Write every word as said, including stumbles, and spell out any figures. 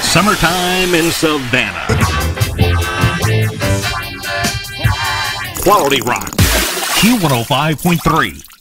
Summertime in Savannah. Quality rock. Q one oh five point three.